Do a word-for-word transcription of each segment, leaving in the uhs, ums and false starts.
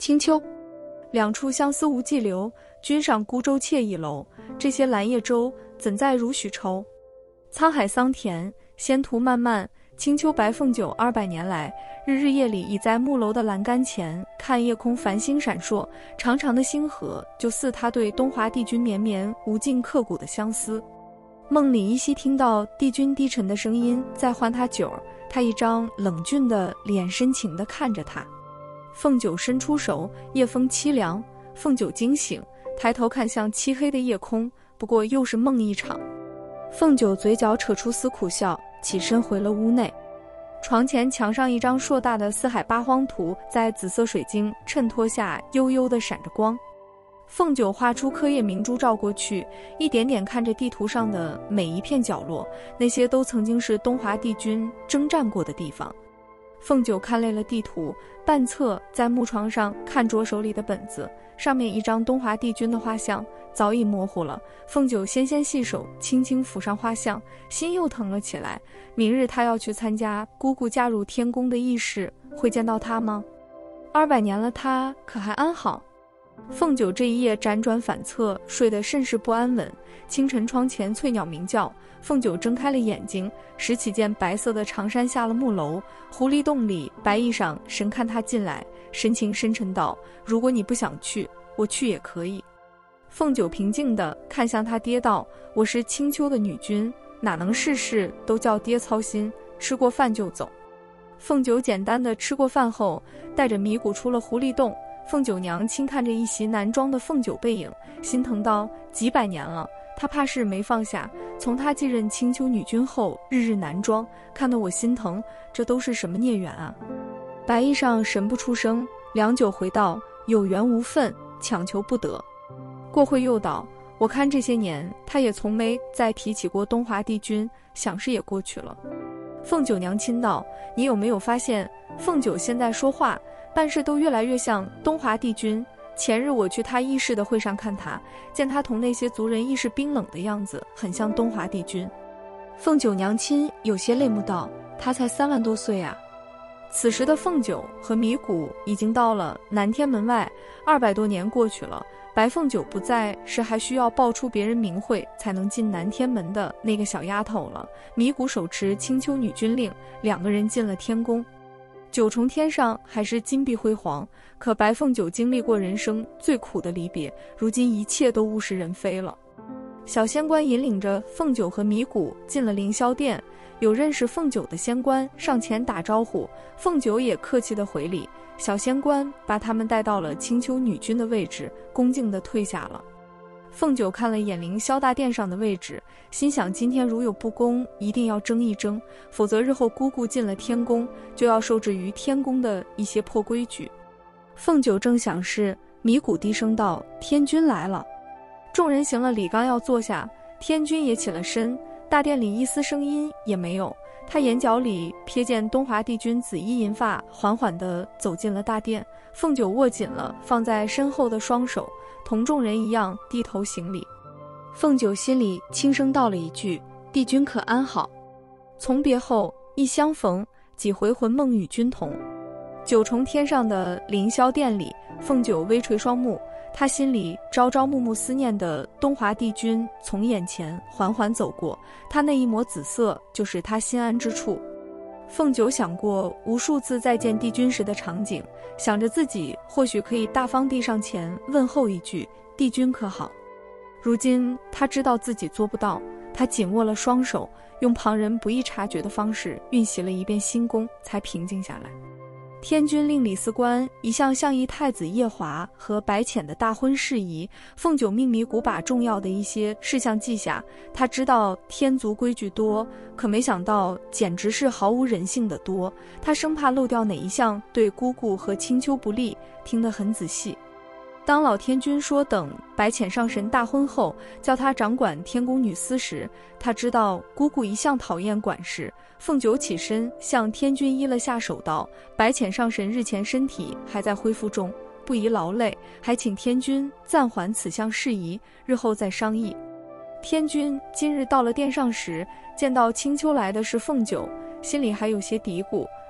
青丘，两处相思无计留，君上孤舟惬意楼。这些兰叶舟，怎在如许愁？沧海桑田，仙途漫漫。青丘白凤九二百年来，日日夜里倚在木楼的栏杆前，看夜空繁星闪烁，长长的星河就似他对东华帝君绵绵无尽刻骨的相思。梦里依稀听到帝君低沉的声音在唤他九儿，他一张冷峻的脸深情地看着他。凤九伸出手，夜风凄凉，凤九惊醒，抬头看向漆黑的夜空，不过又是梦一场。凤九嘴角扯出丝苦笑，起身回了屋内。床前墙上一张硕大的四海八荒图，在紫色水晶衬托下悠悠地闪着光。凤九画出刻叶明珠照过去，一点点看着地图上的每一片角落，那些都曾经是东华帝君征战过的地方。凤九看累了地图，半侧在木床上看着手里的本子，上面一张东华帝君的画像早已模糊了。凤九纤纤细手轻轻抚上画像，心又疼了起来。明日他要去参加姑姑嫁入天宫的仪式，会见到他吗？二百年了，他可还安好？凤九这一夜辗转反侧，睡得甚是不安稳。清晨窗前翠鸟鸣叫，凤九睁开了眼睛，拾起件白色的长衫下了木楼。狐狸洞里白衣裳神看他进来，神情深沉道：如果你不想去，我去也可以。凤九平静地看向他爹道：我是青丘的女君，哪能事事都叫爹操心，吃过饭就走。凤九简单的吃过饭后，带着米谷出了狐狸洞。凤九娘轻看着一袭男装的凤九背影，心疼道：几百年了，她怕是没放下。从她继任青丘女君后，日日男装，看得我心疼，这都是什么孽缘啊？白衣裳神不出声，良久回道：有缘无分，强求不得。过会又道：我看这些年，他也从没再提起过东华帝君，想是也过去了。凤九娘亲道：你有没有发现，凤九现在说话办事都越来越像东华帝君？前日我去他议事的会上看他，见他同那些族人意识冰冷的样子，很像东华帝君。凤九娘亲有些泪目道：他才三万多岁啊！此时的凤九和米谷已经到了南天门外，二百多年过去了。白凤九不在，是还需要报出别人名讳才能进南天门的那个小丫头了。米谷手持青丘女君令，两个人进了天宫。九重天上还是金碧辉煌，可白凤九经历过人生最苦的离别，如今一切都物是人非了。小仙官引领着凤九和米谷进了凌霄殿，有认识凤九的仙官上前打招呼，凤九也客气地回礼。小仙官把他们带到了青丘女君的位置，恭敬地退下了。凤九看了眼凌霄大殿上的位置，心想今天如有不公，一定要争一争，否则日后姑姑进了天宫，就要受制于天宫的一些破规矩。凤九正想事，米谷低声道：天君来了。众人行了礼，刚要坐下，天君也起了身，大殿里一丝声音也没有。他眼角里瞥见东华帝君紫衣银发缓缓地走进了大殿，凤九握紧了放在身后的双手，同众人一样低头行礼。凤九心里轻声道了一句：帝君可安好？从别后一相逢，几回魂梦与君同。九重天上的凌霄殿里，凤九微垂双目，他心里朝朝暮暮思念的东华帝君从眼前缓缓走过，他那一抹紫色就是他心安之处。凤九想过无数次再见帝君时的场景，想着自己或许可以大方地上前问候一句：帝君可好？如今他知道自己做不到，他紧握了双手，用旁人不易察觉的方式运习了一遍心功，才平静下来。天君令李司官一向向议太子夜华和白浅的大婚事宜，凤九命米谷把重要的一些事项记下。他知道天族规矩多，可没想到简直是毫无人性的多。他生怕漏掉哪一项对姑姑和青丘不利，听得很仔细。当老天君说等白浅上神大婚后叫他掌管天宫女司时，他知道姑姑一向讨厌管事。凤九起身向天君依了下手道：白浅上神日前身体还在恢复中，不宜劳累，还请天君暂缓此项事宜，日后再商议。天君今日到了殿上时，见到青丘来的是凤九，心里还有些嘀咕，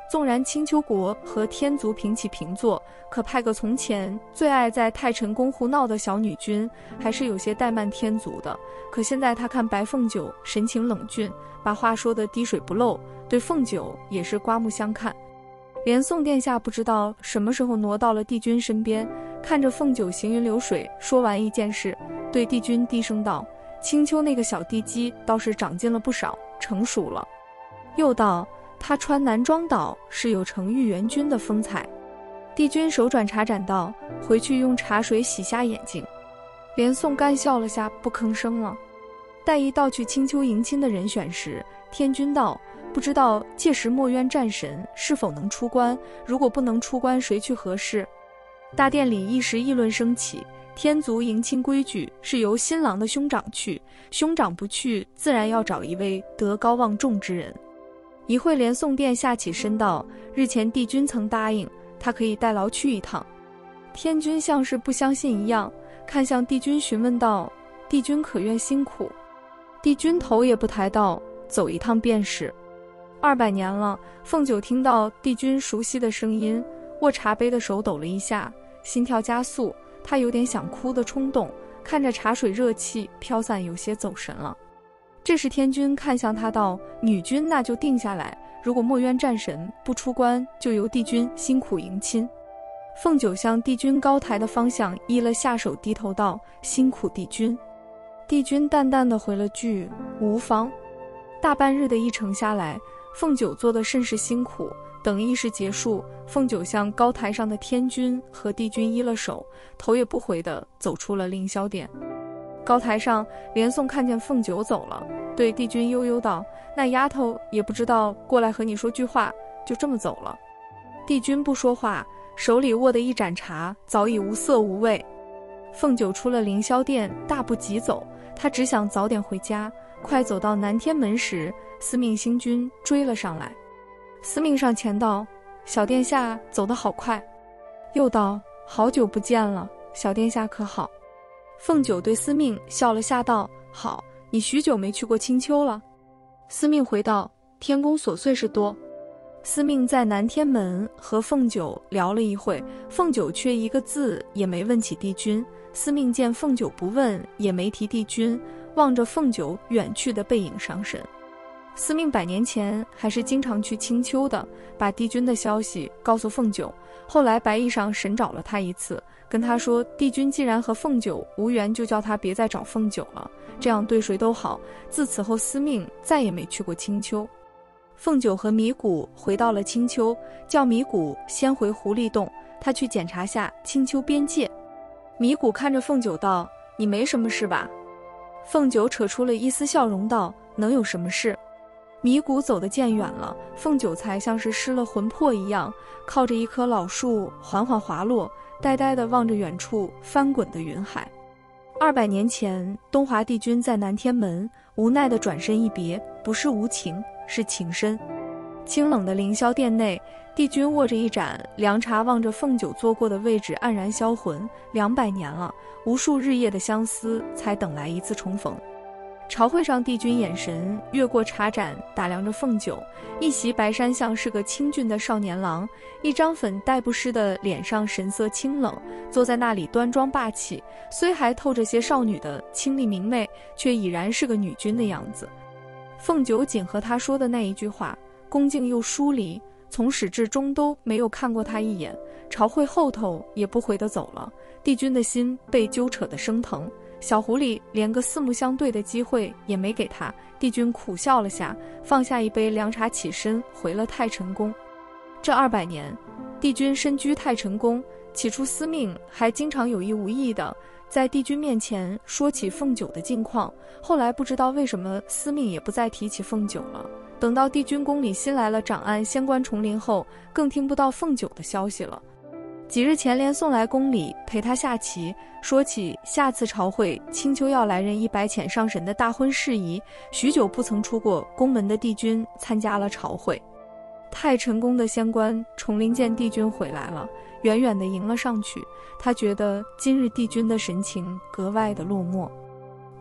纵然青丘国和天族平起平坐，可派个从前最爱在太晨宫胡闹的小女君，还是有些怠慢天族的。可现在他看白凤九神情冷峻，把话说得滴水不漏，对凤九也是刮目相看。连宋殿下不知道什么时候挪到了帝君身边，看着凤九行云流水，说完一件事，对帝君低声道：“青丘那个小地基倒是长进了不少，成熟了。”又道：“他穿男装倒是有成玉元君的风采。”帝君手转茶盏道：“回去用茶水洗下眼睛。”连宋干笑了下，不吭声了。待一道去青丘迎亲的人选时，天君道：“不知道届时墨渊战神是否能出关？如果不能出关，谁去合适？”大殿里一时议论升起。天族迎亲规矩是由新郎的兄长去，兄长不去，自然要找一位德高望重之人。一会连宋殿下起身道：“日前帝君曾答应，他可以代劳去一趟。”天君像是不相信一样，看向帝君询问道：“帝君可愿辛苦？”帝君头也不抬道：“走一趟便是。”二百年了，凤九听到帝君熟悉的声音，握茶杯的手抖了一下，心跳加速，他有点想哭的冲动，看着茶水热气飘散，有些走神了。这时天君看向他道：“女君那就定下来，如果墨渊战神不出关，就由帝君辛苦迎亲。”凤九向帝君高台的方向依了下手，低头道：“辛苦帝君。”帝君淡淡的回了句：“无妨。”大半日的议程下来，凤九做得甚是辛苦。等议事结束，凤九向高台上的天君和帝君依了手，头也不回地走出了凌霄殿。高台上，连宋看见凤九走了，对帝君悠悠道：“那丫头也不知道过来和你说句话，就这么走了。”帝君不说话，手里握的一盏茶早已无色无味。凤九出了凌霄殿，大步疾走，他只想早点回家。快走到南天门时，司命星君追了上来。司命上前道：“小殿下走得好快。”又道：“好久不见了，小殿下可好？”凤九对司命笑了下道：“好，你许久没去过青丘了。”司命回道：“天宫琐碎事多。”司命在南天门和凤九聊了一会，凤九却一个字也没问起帝君。司命见凤九不问，也没提帝君，望着凤九远去的背影伤神。司命百年前还是经常去青丘的，把帝君的消息告诉凤九。后来白衣裳神找了他一次，跟他说帝君既然和凤九无缘，就叫他别再找凤九了，这样对谁都好。自此后司命再也没去过青丘。凤九和米谷回到了青丘，叫米谷先回狐狸洞，他去检查下青丘边界。米谷看着凤九道：“你没什么事吧？”凤九扯出了一丝笑容道：“能有什么事？”米谷走得渐远了，凤九才像是失了魂魄一样，靠着一棵老树缓缓滑落，呆呆地望着远处翻滚的云海。二百年前，东华帝君在南天门无奈地转身一别，不是无情，是情深。清冷的凌霄殿内，帝君握着一盏凉茶，望着凤九坐过的位置黯然销魂。两百年了，无数日夜的相思，才等来一次重逢。朝会上，帝君眼神越过茶盏，打量着凤九。一袭白衫像是个清俊的少年郎，一张粉黛不施的脸上神色清冷，坐在那里端庄霸气，虽还透着些少女的清丽明媚，却已然是个女君的样子。凤九仅和他说的那一句话，恭敬又疏离，从始至终都没有看过他一眼。朝会后头也不回地走了，帝君的心被揪扯得生疼。小狐狸连个四目相对的机会也没给他，帝君苦笑了下，放下一杯凉茶，起身回了太晨宫。这二百年，帝君身居太晨宫，起初司命还经常有意无意的在帝君面前说起凤九的近况，后来不知道为什么司命也不再提起凤九了。等到帝君宫里新来了长安仙官重临后，更听不到凤九的消息了。几日前连送来宫里陪他下棋，说起下次朝会青丘要来人一白浅上神的大婚事宜，许久不曾出过宫门的帝君参加了朝会。太晨宫的仙官重临见帝君回来了，远远地迎了上去，他觉得今日帝君的神情格外的落寞。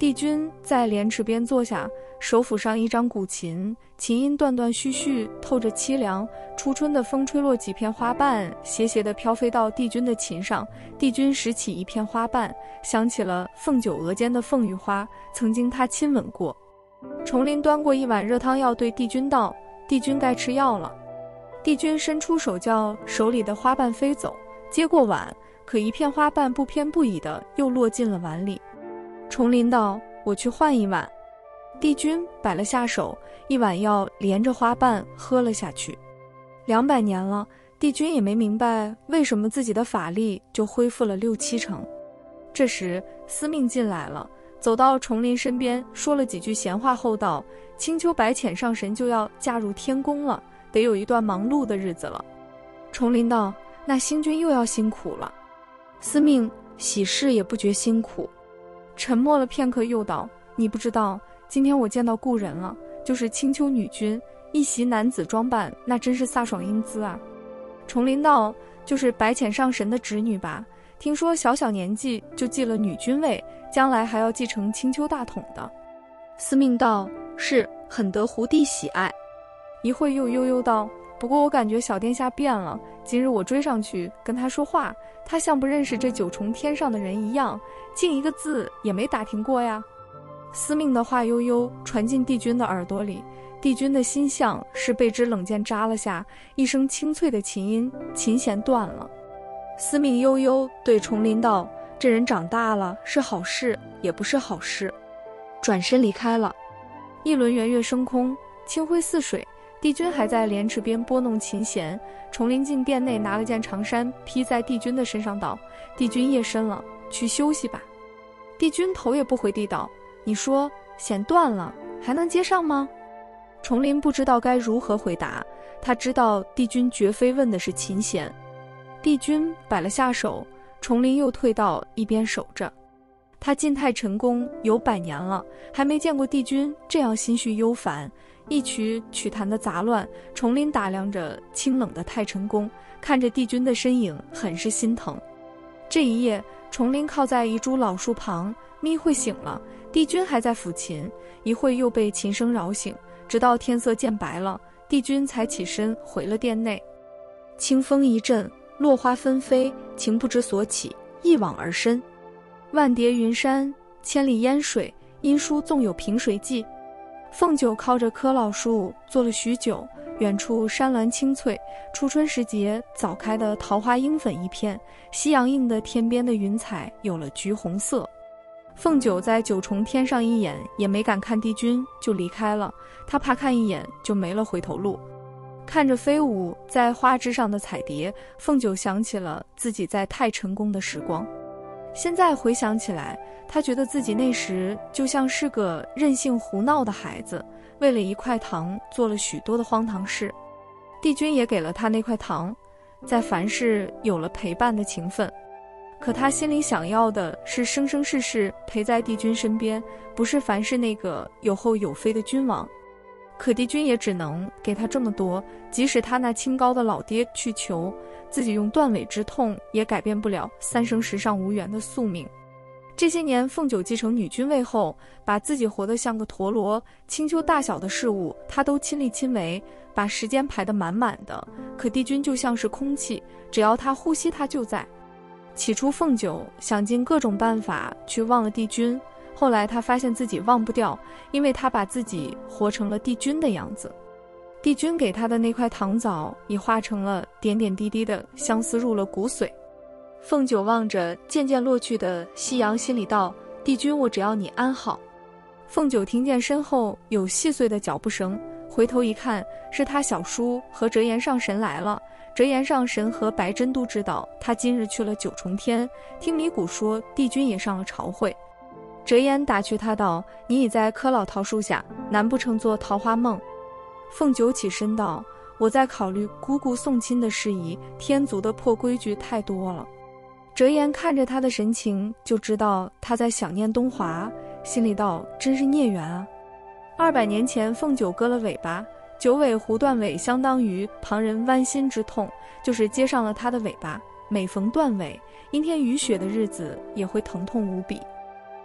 帝君在莲池边坐下，手抚上一张古琴，琴音断断续续，透着凄凉。初春的风吹落几片花瓣，斜斜地飘飞到帝君的琴上。帝君拾起一片花瓣，想起了凤九额间的凤羽花，曾经他亲吻过。崇林端过一碗热汤药，对帝君道：“帝君该吃药了。”帝君伸出手，叫手里的花瓣飞走，接过碗，可一片花瓣不偏不倚的又落进了碗里。崇林道：“我去换一碗。”帝君摆了下手，一碗药连着花瓣喝了下去。两百年了，帝君也没明白为什么自己的法力就恢复了六七成。这时司命进来了，走到崇林身边，说了几句闲话后道：“青丘白浅上神就要嫁入天宫了，得有一段忙碌的日子了。”崇林道：“那星君又要辛苦了。”司命喜事也不觉辛苦。沉默了片刻，又道：“你不知道，今天我见到故人了，就是青丘女君，一袭男子装扮，那真是飒爽英姿啊。”崇林道：“就是白浅上神的侄女吧？听说小小年纪就继了女君位，将来还要继承青丘大统的。”司命道：“是，很得胡帝喜爱。”一会又悠悠道：“不过我感觉小殿下变了，今日我追上去跟他说话，他像不认识这九重天上的人一样，竟一个字也没打听过呀。”司命的话悠悠传进帝君的耳朵里，帝君的心像是被支冷箭扎了下，一声清脆的琴音，琴弦断了。司命悠悠对崇林道：“这人长大了，是好事也不是好事。”转身离开了。一轮圆月升空，清辉似水，帝君还在莲池边拨弄琴弦。崇林进殿内拿了件长衫披在帝君的身上，道：“帝君夜深了，去休息吧。”帝君头也不回地道：“你说弦断了，还能接上吗？”崇林不知道该如何回答，他知道帝君绝非问的是琴弦。帝君摆了下手，崇林又退到一边守着。他进太晨宫有百年了，还没见过帝君这样心绪忧烦，一曲曲弹的杂乱。崇林打量着清冷的太晨宫，看着帝君的身影，很是心疼。这一夜，崇林靠在一株老树旁，眯会醒了，帝君还在抚琴，一会又被琴声扰醒，直到天色渐白了，帝君才起身回了殿内。清风一阵，落花纷飞，情不知所起，一往而深。万叠云山，千里烟水，因书纵有萍水记。凤九靠着棵老树坐了许久，远处山峦青翠，初春时节早开的桃花樱粉一片，夕阳映的天边的云彩有了橘红色。凤九在九重天上一眼也没敢看帝君，就离开了。他怕看一眼就没了回头路。看着飞舞在花枝上的彩蝶，凤九想起了自己在太晨宫的时光。现在回想起来，他觉得自己那时就像是个任性胡闹的孩子，为了一块糖做了许多的荒唐事。帝君也给了他那块糖，在凡事有了陪伴的情分。可他心里想要的是生生世世陪在帝君身边，不是凡事那个有后有妃的君王。可帝君也只能给他这么多，即使他那清高的老爹去求，自己用断尾之痛也改变不了三生石上无缘的宿命。这些年，凤九继承女君位后，把自己活得像个陀螺，青丘大小的事物他都亲力亲为，把时间排得满满的。可帝君就像是空气，只要他呼吸，他就在。起初凤九想尽各种办法去忘了帝君，后来他发现自己忘不掉，因为他把自己活成了帝君的样子。帝君给他的那块糖枣已化成了点点滴滴的相思，入了骨髓。凤九望着渐渐落去的夕阳，心里道：帝君，我只要你安好。凤九听见身后有细碎的脚步声，回头一看，是他小叔和折颜上神来了。折颜上神和白真都知道他今日去了九重天，听米谷说帝君也上了朝会。折颜打趣他道：你已在柯老桃树下，难不成做桃花梦？凤九起身道：我在考虑姑姑送亲的事宜，天族的破规矩太多了。折颜看着他的神情，就知道他在想念东华，心里道：真是孽缘啊。二百年前凤九割了尾巴，九尾狐断尾相当于旁人剜心之痛，就是接上了他的尾巴，每逢断尾，阴天雨雪的日子也会疼痛无比。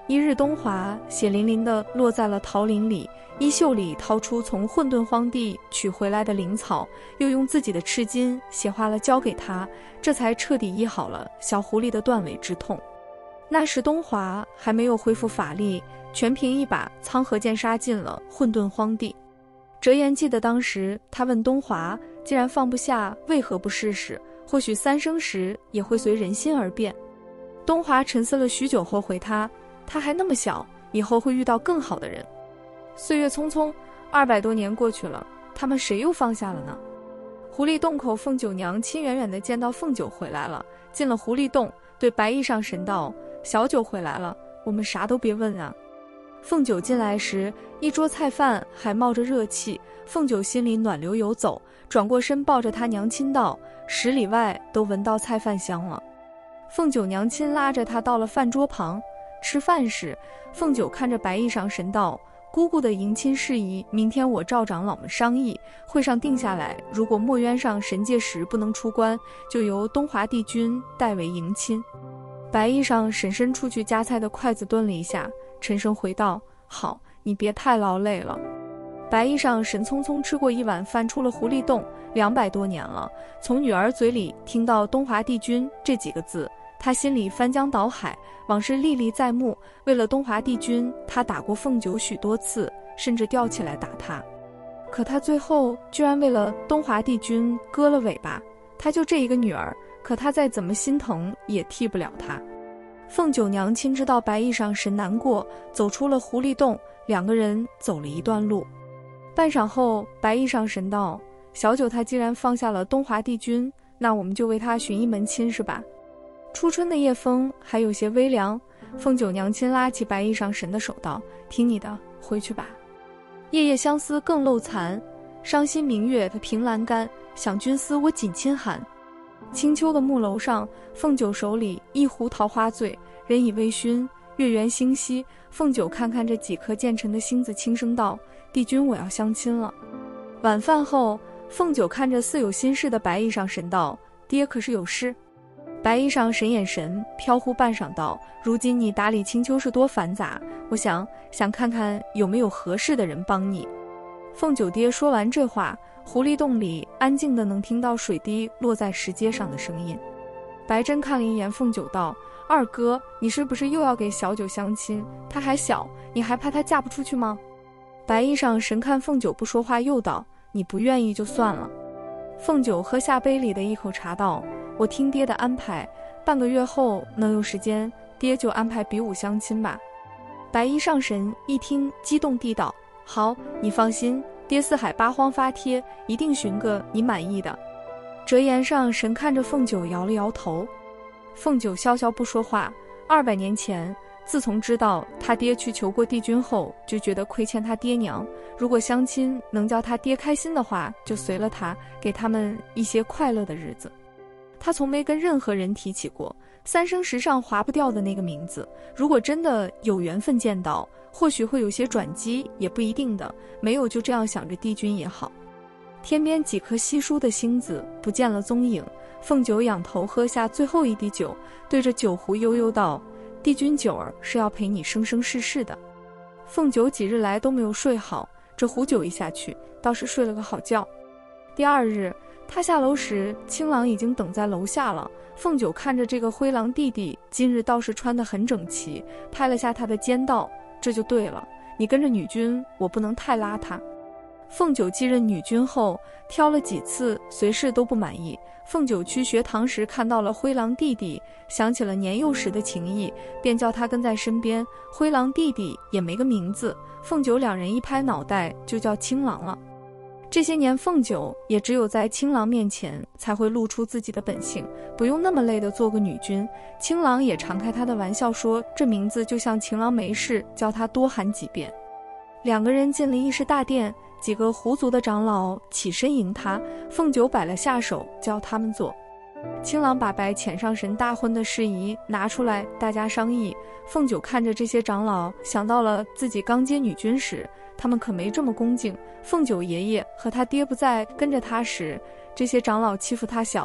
一日，东华血淋淋地落在了桃林里，衣袖里掏出从混沌荒地取回来的灵草，又用自己的赤金写化了交给他，这才彻底医好了小狐狸的断尾之痛。那时东华还没有恢复法力，全凭一把苍河剑杀进了混沌荒地。折颜记得当时他问东华，既然放不下，为何不试试？或许三生石也会随人心而变。东华沉思了许久后回他，他还那么小，以后会遇到更好的人。岁月匆匆，二百多年过去了，他们谁又放下了呢？狐狸洞口，凤九娘亲远远地见到凤九回来了，进了狐狸洞，对白衣上神道：“小九回来了，我们啥都别问啊。”凤九进来时，一桌菜饭还冒着热气，凤九心里暖流游走，转过身抱着他娘亲道：“十里外都闻到菜饭香了。”凤九娘亲拉着他到了饭桌旁，吃饭时，凤九看着白衣上神道：“姑姑的迎亲事宜，明天我赵长老们商议，会上定下来，如果墨渊上神界时不能出关，就由东华帝君代为迎亲。”白衣上神伸出去夹菜的筷子顿了一下，沉声回道：“好，你别太劳累了。”白衣上神匆匆吃过一碗饭，出了狐狸洞，两百多年了，从女儿嘴里听到东华帝君这几个字，他心里翻江倒海，往事历历在目。为了东华帝君，他打过凤九许多次，甚至吊起来打他。可他最后居然为了东华帝君割了尾巴。他就这一个女儿，可他再怎么心疼也替不了他。凤九娘亲知道白衣上神难过，走出了狐狸洞，两个人走了一段路。半晌后，白衣上神道：“小九他既然放下了东华帝君，那我们就为他寻一门亲事吧。”初春的夜风还有些微凉，凤九娘亲拉起白衣上神的手道：“听你的，回去吧。”夜夜相思更漏残，伤心明月的凭栏杆，想君思我紧亲寒。清秋的木楼上，凤九手里一壶桃花醉，人已微醺，月圆星稀。凤九看看这几颗渐沉的星子，轻声道：“帝君，我要相亲了。”晚饭后，凤九看着似有心事的白衣上神道：“爹可是有事？”白衣上神眼神飘忽半晌道：“如今你打理青丘是多繁杂，我想想看看有没有合适的人帮你。”凤九爹说完这话，狐狸洞里安静的能听到水滴落在石阶上的声音。白珍看了一眼凤九道：“二哥，你是不是又要给小九相亲？她还小，你还怕她嫁不出去吗？”白衣上神看凤九不说话，又道：“你不愿意就算了。”凤九喝下杯里的一口茶道：“我听爹的安排，半个月后能有时间，爹就安排比武相亲吧。”白衣上神一听，激动地道：“好，你放心，爹四海八荒发帖，一定寻个你满意的。”折颜上神看着凤九摇了摇头。凤九笑笑不说话。二百年前，自从知道他爹去求过帝君后，就觉得亏欠他爹娘，如果相亲能叫他爹开心的话，就随了他，给他们一些快乐的日子。他从没跟任何人提起过三生石上划不掉的那个名字，如果真的有缘分见到，或许会有些转机，也不一定的，没有就这样想着帝君也好。天边几颗稀疏的星子不见了踪影，凤九仰头喝下最后一滴酒，对着酒壶悠悠道：“帝君酒儿是要陪你生生世世的。”凤九几日来都没有睡好，这壶酒一下去，倒是睡了个好觉。第二日，他下楼时，青郎已经等在楼下了。凤九看着这个灰狼弟弟，今日倒是穿得很整齐，拍了下他的肩道：“这就对了，你跟着女君，我不能太邋遢。”凤九继任女君后，挑了几次随侍都不满意。凤九去学堂时看到了灰狼弟弟，想起了年幼时的情谊，便叫他跟在身边。灰狼弟弟也没个名字，凤九两人一拍脑袋就叫青郎了。这些年，凤九也只有在青郎面前才会露出自己的本性，不用那么累的做个女君。青郎也常开他的玩笑说，这名字就像情郎没事，叫他多喊几遍。两个人进了议事大殿，几个狐族的长老起身迎他，凤九摆了下手，叫他们坐。青郎把白浅上神大婚的事宜拿出来，大家商议。凤九看着这些长老，想到了自己刚接女君时，他们可没这么恭敬。凤九爷爷和他爹不在，跟着他时，这些长老欺负他小，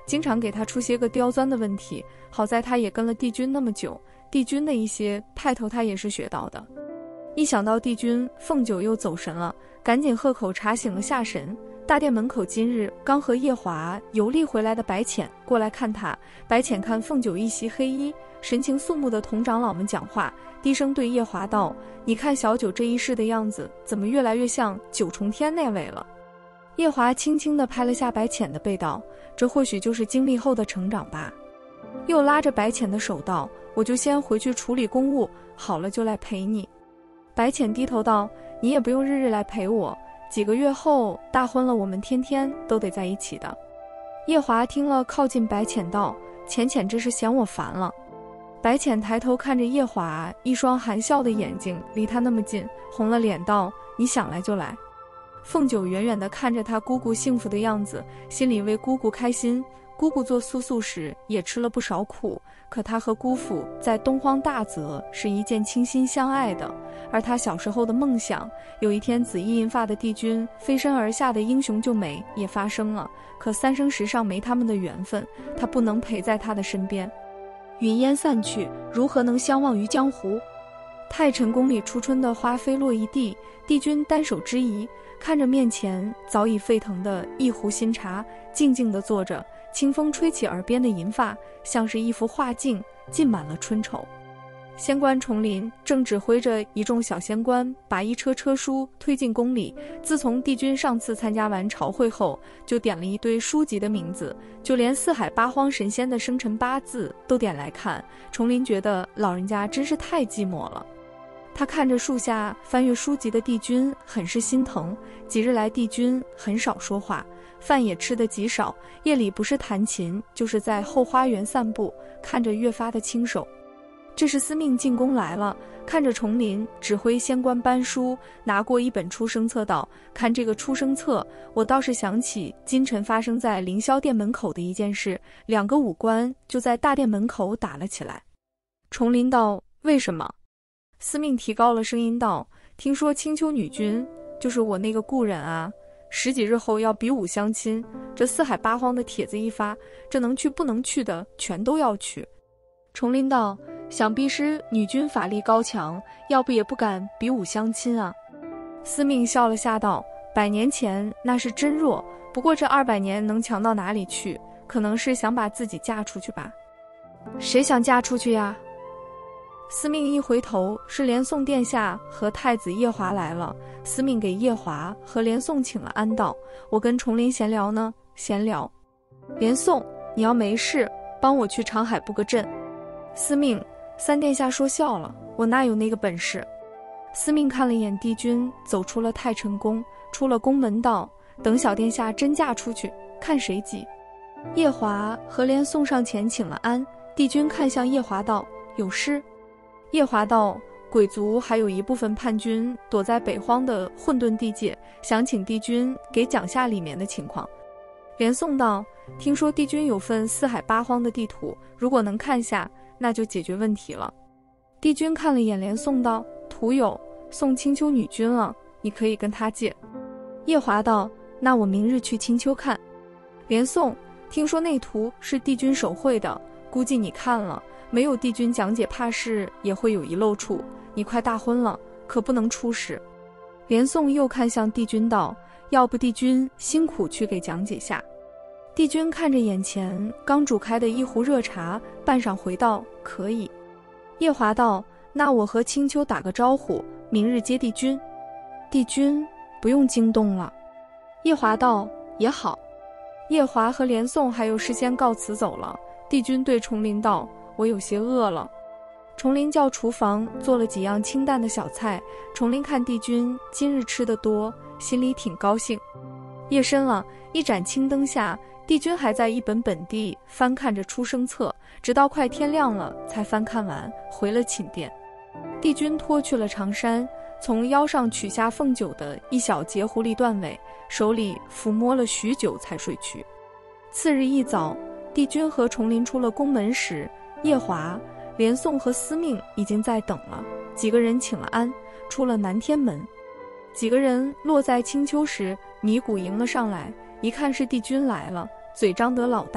经常给他出些个刁钻的问题。好在他也跟了帝君那么久，帝君的一些派头他也是学到的。一想到帝君凤九又走神了，赶紧喝口茶醒了下神。大殿门口今日刚和夜华游历回来的白浅过来看他，白浅看凤九一袭黑衣，神情肃穆的同长老们讲话，低声对夜华道：“你看小九这一世的样子，怎么越来越像九重天那位了？”夜华轻轻地拍了下白浅的背道：“这或许就是经历后的成长吧。”又拉着白浅的手道：“我就先回去处理公务，好了就来陪你。”白浅低头道：“你也不用日日来陪我，几个月后大婚了，我们天天都得在一起的。”夜华听了，靠近白浅道：“浅浅这是嫌我烦了。”白浅抬头看着夜华，一双含笑的眼睛离他那么近，红了脸道：“你想来就来。”凤九远远地看着他姑姑幸福的样子，心里为姑姑开心。姑姑做素素时也吃了不少苦，可她和姑父在东荒大泽是一见倾心相爱的，而她小时候的梦想，有一天紫衣银发的帝君飞身而下的英雄救美也发生了，可三生石上没他们的缘分，她不能陪在他的身边。云烟散去，如何能相忘于江湖？太晨宫里初春的花飞落一地，帝君单手之仪，看着面前早已沸腾的一壶新茶，静静地坐着，清风吹起耳边的银发，像是一幅画境，浸满了春愁。仙官重林正指挥着一众小仙官把一车车书推进宫里。自从帝君上次参加完朝会后，就点了一堆书籍的名字，就连四海八荒神仙的生辰八字都点来看。重林觉得老人家真是太寂寞了。他看着树下翻阅书籍的帝君，很是心疼。几日来帝君很少说话，饭也吃得极少，夜里不是弹琴就是在后花园散步，看着越发的清瘦。这时司命进宫来了，看着重林指挥仙官搬书，拿过一本出生册道：“看这个出生册，我倒是想起今晨发生在凌霄殿门口的一件事，两个武官就在大殿门口打了起来。”重林道：“为什么？”司命提高了声音道：“听说青丘女君，就是我那个故人啊，十几日后要比武相亲，这四海八荒的帖子一发，这能去不能去的全都要去。”重林道：“想必是女君法力高强，要不也不敢比武相亲啊。”司命笑了下道：“百年前那是真弱，不过这二百年能强到哪里去？可能是想把自己嫁出去吧。”“谁想嫁出去呀？”司命一回头，是连宋殿下和太子夜华来了。司命给夜华和连宋请了安道：“我跟重林闲聊呢。”“闲聊？”“连宋，你要没事，帮我去长海布个阵。”司命：“三殿下说笑了，我哪有那个本事？”司命看了一眼帝君，走出了太晨宫，出了宫门道：“等小殿下真嫁出去，看谁急。”夜华和连宋上前请了安。帝君看向夜华道：“有事？”夜华道：“鬼族还有一部分叛军躲在北荒的混沌地界，想请帝君给讲下里面的情况。”连宋道：“听说帝君有份四海八荒的地图，如果能看下，那就解决问题了。”帝君看了眼连宋道：“图有，送青丘女君了，你可以跟他借。”夜华道：“那我明日去青丘看。”连宋：“听说那图是帝君手绘的，估计你看了没有帝君讲解，怕是也会有遗漏处，你快大婚了，可不能出事。”连宋又看向帝君道：“要不帝君辛苦去给讲解下。”帝君看着眼前刚煮开的一壶热茶，半晌回道：“可以。”夜华道：“那我和青丘打个招呼，明日接帝君。”帝君不用惊动了。夜华道：“也好。”夜华和连宋还有事先告辞走了。帝君对重林道：“我有些饿了。”重林叫厨房做了几样清淡的小菜。重林看帝君今日吃得多，心里挺高兴。夜深了，一盏青灯下，帝君还在一本本地翻看着出生册，直到快天亮了才翻看完，回了寝殿。帝君脱去了长衫，从腰上取下凤九的一小截狐狸断尾，手里抚摸了许久才睡去。次日一早，帝君和重林出了宫门时，夜华、连宋和司命已经在等了。几个人请了安，出了南天门。几个人落在青丘时，尼姑迎了上来，一看是帝君来了，嘴张得老大，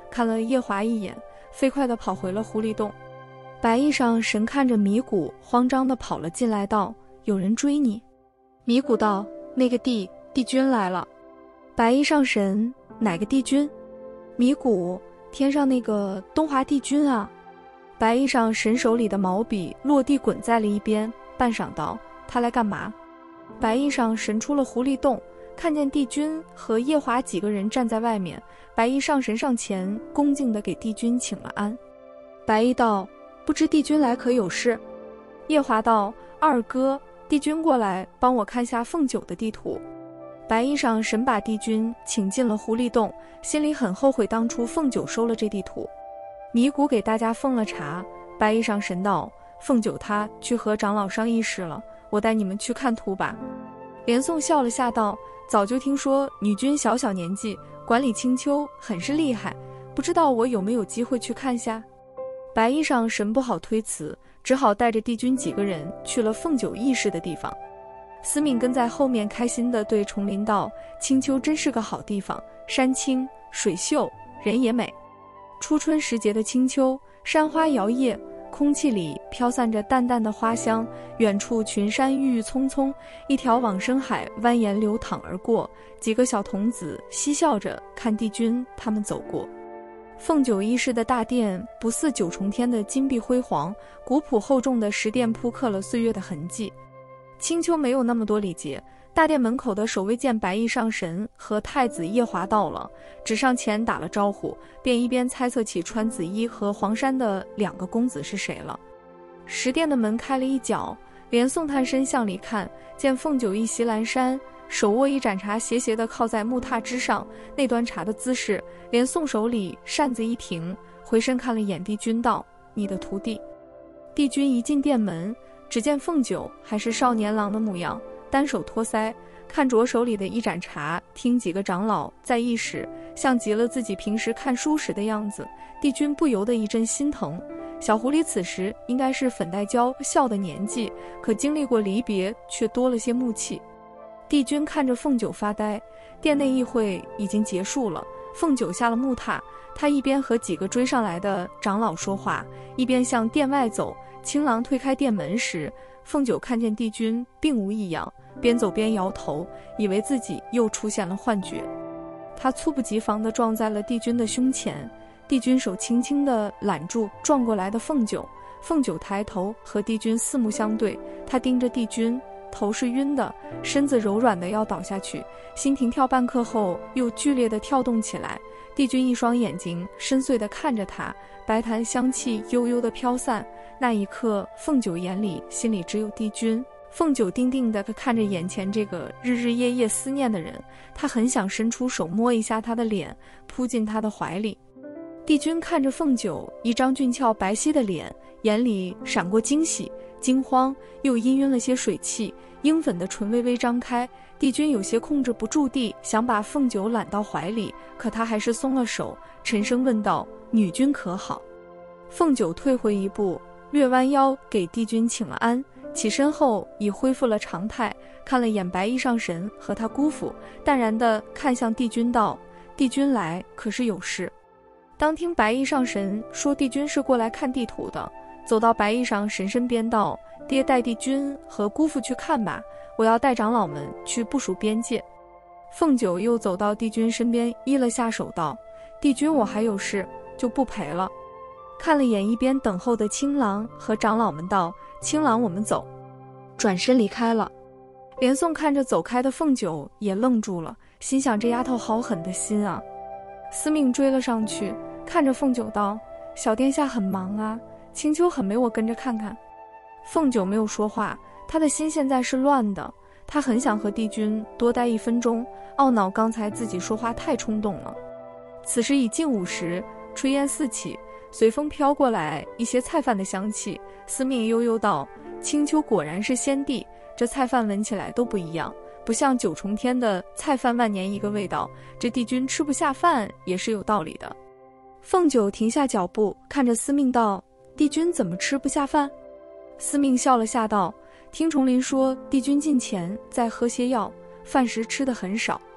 看了夜华一眼，飞快地跑回了狐狸洞。白衣裳神看着米谷，慌张地跑了进来，道：“有人追你。”米谷道：“那个帝帝君来了。”白衣裳神：“哪个帝君？”米谷：“天上那个东华帝君啊。”白衣裳神手里的毛笔落地滚在了一边，半晌道：“他来干嘛？”白衣裳神出了狐狸洞，看见帝君和夜华几个人站在外面，白衣上神上前恭敬地给帝君请了安。白衣道：“不知帝君来可有事？”夜华道：“二哥，帝君过来帮我看下凤九的地图。”白衣裳神把帝君请进了狐狸洞，心里很后悔当初凤九收了这地图。米谷给大家奉了茶，白衣裳神道：“凤九他去和长老商议事了，我带你们去看图吧。”连宋笑了下道：“早就听说女君小小年纪管理青丘很是厉害，不知道我有没有机会去看下。”白衣裳神不好推辞，只好带着帝君几个人去了凤九议事的地方。司命跟在后面开心地对崇林道：“青丘真是个好地方，山清水秀，人也美。初春时节的青丘，山花摇曳，空气里飘散着淡淡的花香，远处群山郁郁葱葱，一条往生海蜿蜒流淌而过，几个小童子嬉笑着看帝君他们走过。凤九一室的大殿不似九重天的金碧辉煌，古朴厚重的石殿铺刻了岁月的痕迹。青丘没有那么多礼节，大殿门口的守卫见白衣上神和太子夜华到了，只上前打了招呼，便一边猜测起穿紫衣和黄衫的两个公子是谁了。石殿的门开了一角，连宋探身向里看，见凤九一袭蓝衫，手握一盏茶，斜斜地靠在木榻之上，那端茶的姿势，连宋手里扇子一停，回身看了眼帝君道：“你的徒弟。”帝君一进殿门，只见凤九还是少年郎的模样，单手托腮，看着手里的一盏茶，听几个长老在议事，像极了自己平时看书时的样子。帝君不由得一阵心疼。小狐狸此时应该是粉黛娇笑的年纪，可经历过离别，却多了些木气。帝君看着凤九发呆。殿内议会已经结束了，凤九下了木榻，他一边和几个追上来的长老说话，一边向殿外走。青郎推开殿门时，凤九看见帝君并无异样，边走边摇头，以为自己又出现了幻觉。他猝不及防地撞在了帝君的胸前，帝君手轻轻地揽住撞过来的凤九。凤九抬头和帝君四目相对，他盯着帝君，头是晕的，身子柔软的要倒下去，心停跳半刻后又剧烈地跳动起来。帝君一双眼睛深邃地看着他，白檀香气悠悠地飘散。那一刻，凤九眼里心里只有帝君。凤九定定地看着眼前这个日日夜夜思念的人，他很想伸出手摸一下他的脸，扑进他的怀里。帝君看着凤九一张俊俏白皙的脸，眼里闪过惊喜、惊慌，又氤氲了些水汽，樱粉的唇微微张开。帝君有些控制不住地想把凤九揽到怀里，可他还是松了手，沉声问道：“女君可好？”凤九退回一步，略弯腰给帝君请了安，起身后已恢复了常态，看了眼白衣上神和他姑父，淡然地看向帝君道：“帝君来可是有事？”当听白衣上神说帝君是过来看地图的，走到白衣上神身边道：“爹带帝君和姑父去看吧，我要带长老们去部署边界。”凤九又走到帝君身边依了下手道：“帝君我还有事，就不陪了。”看了眼一边等候的青郎和长老们道：“青郎我们走。”转身离开了。连宋看着走开的凤九也愣住了，心想这丫头好狠的心啊。司命追了上去，看着凤九道：“小殿下很忙啊，青丘很没我跟着看看。”凤九没有说话，他的心现在是乱的，他很想和帝君多待一分钟，懊恼刚才自己说话太冲动了。此时已近午时，炊烟四起，随风飘过来一些菜饭的香气。司命悠悠道：“青丘果然是仙地，这菜饭闻起来都不一样，不像九重天的菜饭万年一个味道，这帝君吃不下饭也是有道理的。”凤九停下脚步，看着司命道：“帝君怎么吃不下饭？”司命笑了下道：“听崇林说帝君近前在喝些药，饭食吃得很少。”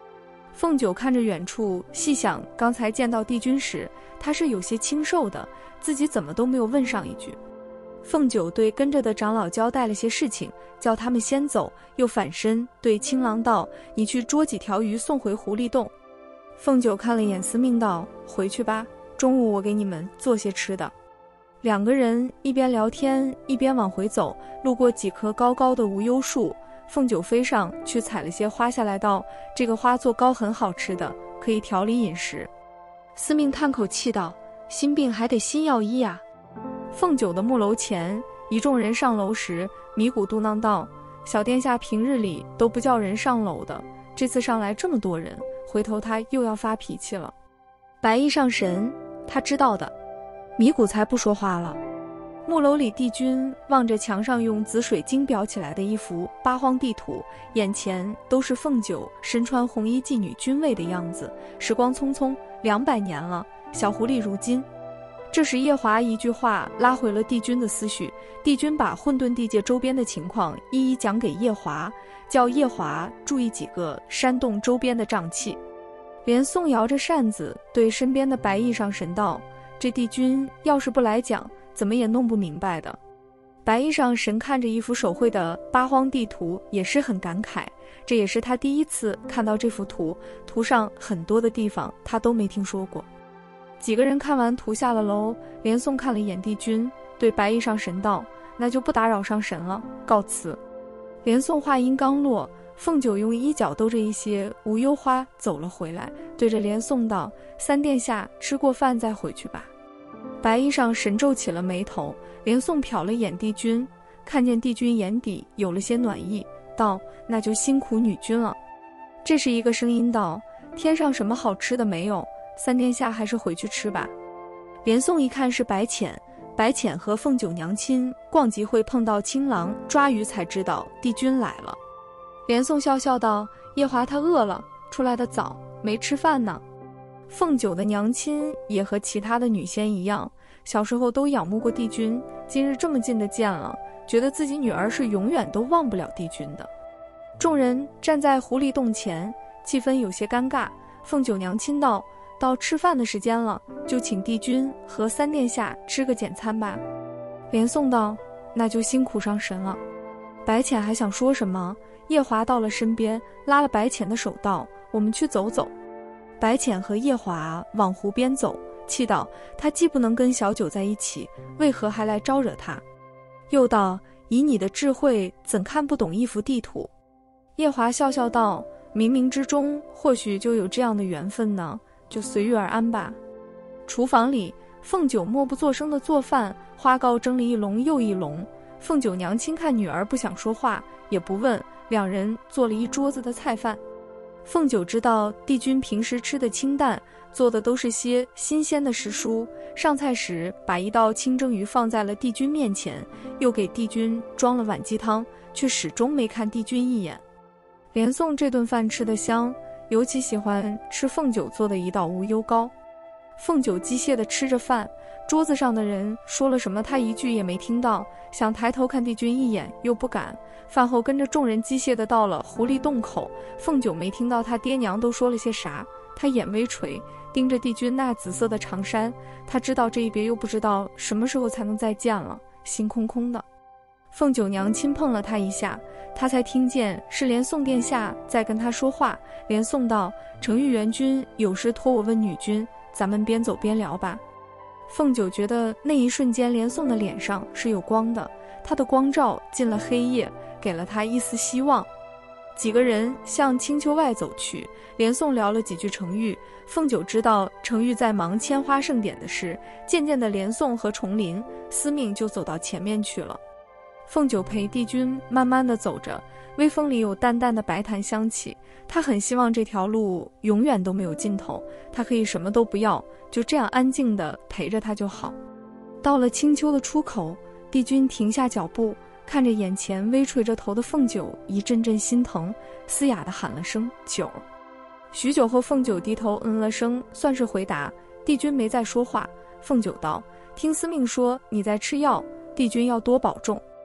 凤九看着远处，细想刚才见到帝君时，他是有些清瘦的，自己怎么都没有问上一句。凤九对跟着的长老交代了些事情，叫他们先走，又反身对青狼道：“你去捉几条鱼送回狐狸洞。”凤九看了眼司命道：“回去吧，中午我给你们做些吃的。”两个人一边聊天一边往回走，路过几棵高高的无忧树，凤九飞上去采了些花下来道：“这个花做糕很好吃的，可以调理饮食。”司命叹口气道：“心病还得心药医呀。”凤九的木楼前，一众人上楼时，米谷嘟囔道：“小殿下平日里都不叫人上楼的，这次上来这么多人，回头他又要发脾气了。”白衣上神，他知道的。米谷才不说话了。木楼里，帝君望着墙上用紫水晶裱起来的一幅八荒地图，眼前都是凤九身穿红衣妓女君位的样子。时光匆匆，两百年了，小狐狸如今。这时夜华一句话拉回了帝君的思绪，帝君把混沌地界周边的情况一一讲给夜华，叫夜华注意几个山洞周边的瘴气。连宋摇着扇子对身边的白衣上神道：“这帝君要是不来讲，怎么也弄不明白的。”白衣上神看着一幅手绘的八荒地图，也是很感慨，这也是他第一次看到这幅图，图上很多的地方他都没听说过。几个人看完图下了楼，连宋看了眼帝君，对白衣上神道：“那就不打扰上神了，告辞。”连宋话音刚落，凤九用衣角兜着一些无忧花走了回来，对着连宋道：“三殿下吃过饭再回去吧。”白衣上神皱起了眉头，连宋瞟了眼帝君，看见帝君眼底有了些暖意，道：“那就辛苦女君了。”这时一个声音道：“天上什么好吃的没有？三殿下还是回去吃吧。”连宋一看是白浅，白浅和凤九娘亲逛集会碰到青狼抓鱼，才知道帝君来了。连宋笑笑道：“夜华他饿了，出来的早，没吃饭呢。”凤九的娘亲也和其他的女仙一样，小时候都仰慕过帝君，今日这么近的见了，觉得自己女儿是永远都忘不了帝君的。众人站在狐狸洞前，气氛有些尴尬。凤九娘亲道：“到吃饭的时间了，就请帝君和三殿下吃个简餐吧。”连宋道：“那就辛苦上神了。”白浅还想说什么，夜华到了身边，拉了白浅的手道：“我们去走走。”白浅和夜华往湖边走，气道：“他既不能跟小九在一起，为何还来招惹他？”又道：“以你的智慧，怎看不懂一幅地图？”夜华笑笑道：“冥冥之中，或许就有这样的缘分呢，就随遇而安吧。”厨房里，凤九默不作声地做饭，花糕蒸了一笼又一笼。凤九娘亲看女儿不想说话，也不问，两人做了一桌子的菜饭。凤九知道帝君平时吃的清淡，做的都是些新鲜的食蔬。上菜时把一道清蒸鱼放在了帝君面前，又给帝君装了碗鸡汤，却始终没看帝君一眼。连宋这顿饭吃得香，尤其喜欢吃凤九做的一道无忧糕。凤九机械地吃着饭，桌子上的人说了什么他一句也没听到，想抬头看帝君一眼又不敢。饭后跟着众人机械地到了狐狸洞口，凤九没听到他爹娘都说了些啥，他眼微垂，盯着帝君那紫色的长衫，他知道这一别又不知道什么时候才能再见了，心空空的。凤九娘亲碰了他一下，他才听见是连宋殿下在跟他说话。连宋道：“程玉元君有事托我问女君，咱们边走边聊吧。”凤九觉得那一瞬间连宋的脸上是有光的，他的光照进了黑夜，给了他一丝希望。几个人向青丘外走去，连宋聊了几句程玉，凤九知道程玉在忙千花盛典的事，渐渐的连宋和重林司命就走到前面去了。凤九陪帝君慢慢地走着，微风里有淡淡的白檀香气，他很希望这条路永远都没有尽头，他可以什么都不要，就这样安静地陪着他就好。到了青丘的出口，帝君停下脚步，看着眼前微垂着头的凤九，一阵阵心疼，嘶哑地喊了声九。许久后，凤九低头嗯了声，算是回答。帝君没再说话。凤九道：“听司命说你在吃药，帝君要多保重。”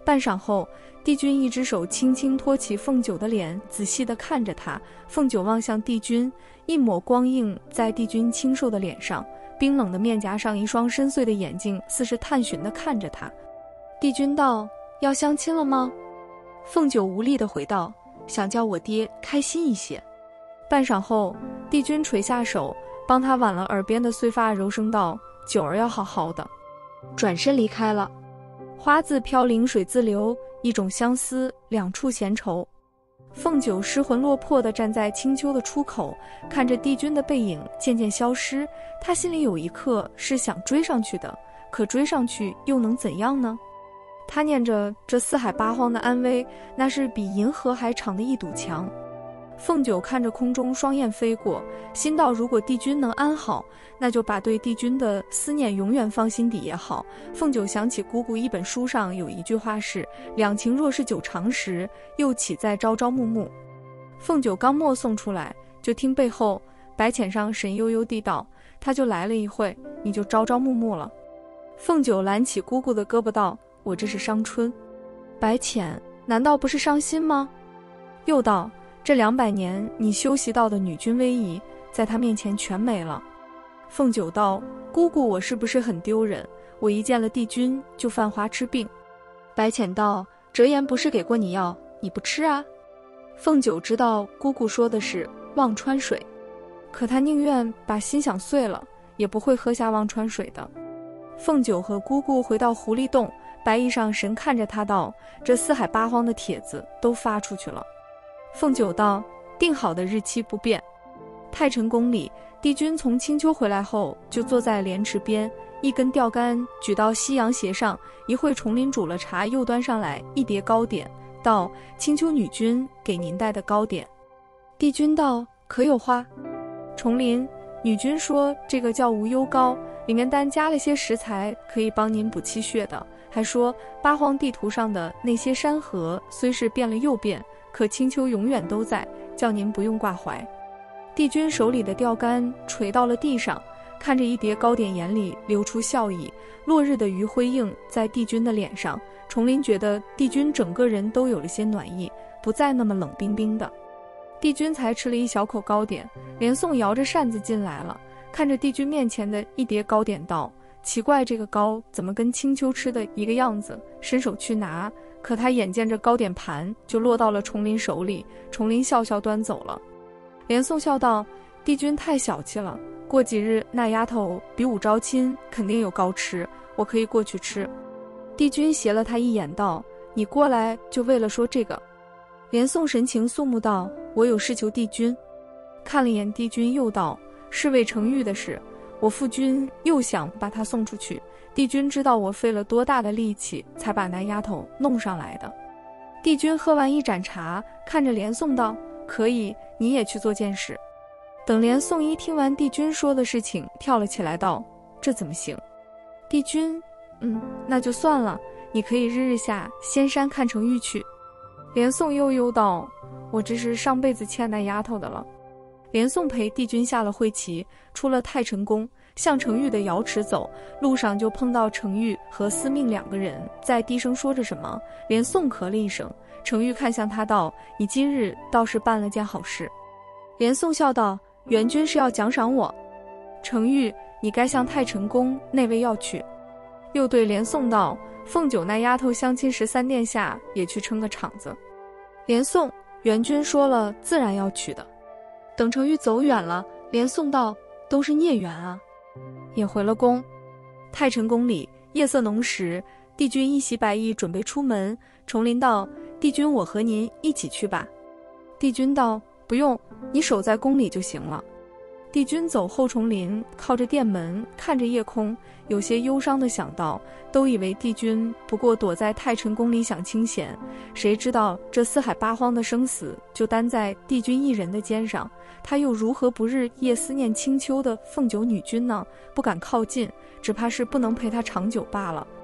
半晌后，帝君一只手轻轻托起凤九的脸，仔细地看着他。凤九望向帝君，一抹光映在帝君清瘦的脸上，冰冷的面颊上一双深邃的眼睛似是探寻地看着他。帝君道：要相亲了吗？凤九无力地回道：想叫我爹开心一些。半晌后，帝君垂下手，帮他挽了耳边的碎发，柔声道：九儿要好好的。转身离开了。花自飘零水自流，一种相思，两处闲愁。凤九失魂落魄地站在青丘的出口，看着帝君的背影渐渐消失，他心里有一刻是想追上去的，可追上去又能怎样呢？他念着这四海八荒的安危，那是比银河还长的一堵墙。凤九看着空中双燕飞过，心道如果帝君能安好，那就把对帝君的思念永远放心底也好。凤九想起姑姑一本书上有一句话是：两情若是久长时，又岂在朝朝暮暮。凤九刚默诵出来，就听背后白浅上神悠悠地道：他就来了一会，你就朝朝暮暮了。凤九揽起姑姑的胳膊道：我这是伤春。白浅难道不是伤心吗？又道：这两百年你修习到的女君威仪，在他面前全没了。凤九道：姑姑，我是不是很丢人？我一见了帝君就犯花痴病。白浅道：折颜不是给过你药，你不吃啊？凤九知道姑姑说的是忘川水，可她宁愿把心想碎了，也不会喝下忘川水的。凤九和姑姑回到狐狸洞，白衣上神看着他道：这四海八荒的帖子都发出去了。凤九道：定好的日期不变。太晨宫里，帝君从青丘回来后，就坐在莲池边，一根钓竿举到西洋斜上，一会崇林煮了茶，又端上来一碟糕点，道：青丘女君给您带的糕点。帝君道：可有花？崇林，女君说这个叫无忧糕，里面单加了些食材，可以帮您补气血的，还说八荒地图上的那些山河虽是变了又变，可青丘永远都在，叫您不用挂怀。帝君手里的钓竿垂到了地上，看着一碟糕点，眼里流出笑意。落日的余晖映在帝君的脸上，崇林觉得帝君整个人都有了些暖意，不再那么冷冰冰的。帝君才吃了一小口糕点，连宋摇着扇子进来了，看着帝君面前的一碟糕点道：奇怪，这个糕怎么跟青丘吃的一个样子？伸手去拿，可他眼见着糕点盘就落到了崇林手里，崇林笑笑端走了。连宋笑道：帝君太小气了，过几日那丫头比武招亲，肯定有糕吃，我可以过去吃。帝君斜了他一眼道：你过来就为了说这个？连宋神情肃穆道：我有事求帝君。看了眼帝君，又道：是为程昱的事，我父君又想把他送出去，帝君知道我费了多大的力气才把那丫头弄上来的。帝君喝完一盏茶，看着连宋道：可以，你也去做件事。等连宋一听完帝君说的事情，跳了起来道：这怎么行？帝君，嗯，那就算了，你可以日日下仙山看程昱去。连宋悠悠道：我这是上辈子欠那丫头的了。连宋陪帝君下了会棋，出了太晨宫，向程昱的瑶池走，路上就碰到程昱和司命两个人在低声说着什么。连宋咳了一声，程昱看向他道：你今日倒是办了件好事。连宋笑道：元君是要奖赏我。程昱，你该向太晨宫那位要去。又对连宋道：凤九那丫头相亲十三殿下也去撑个场子。连宋，元君说了自然要去的。等程昱走远了，连宋道：都是孽缘啊。也回了宫。太晨宫里夜色浓时，帝君一袭白衣准备出门。崇林道：帝君，我和您一起去吧。帝君道：不用，你守在宫里就行了。帝君走后重林，靠着殿门看着夜空，有些忧伤地想到，都以为帝君不过躲在太晨宫里享清闲，谁知道这四海八荒的生死就担在帝君一人的肩上，他又如何不日夜思念青丘的凤九女君呢？不敢靠近，只怕是不能陪他长久罢了。